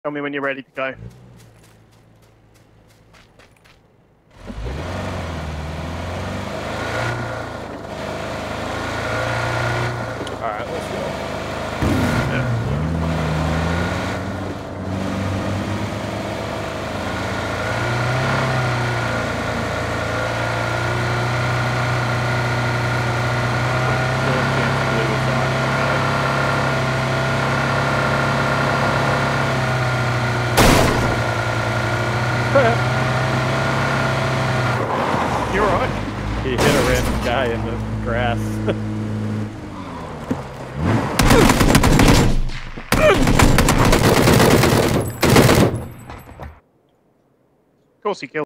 Tell me when you're ready to go. Alright, let's go. Yeah. You're right. He hit a random guy in the grass. Of course he killed.